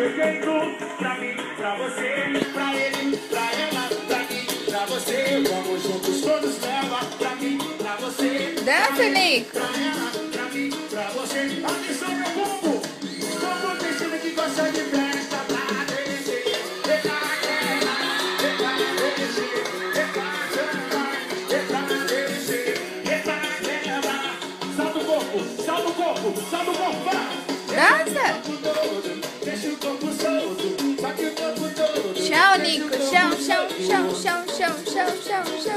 Joguei tudo pra mim, pra você, pra ele, pra ela, pra mim, pra você. Vamos juntos todos leva pra mim, pra você. Dança, Nico. Pra ela, pra mim, pra você. Atenção, meu povo! Como tem time que gosta de festa pra descer. Salta o corpo, salta o corpo, salta o corpo, vai! Dança. Deixa o corpo solto, só que o corpo todo. Chão, Nico. Chão, chão, chão, chão, chão, chão, chão, chão.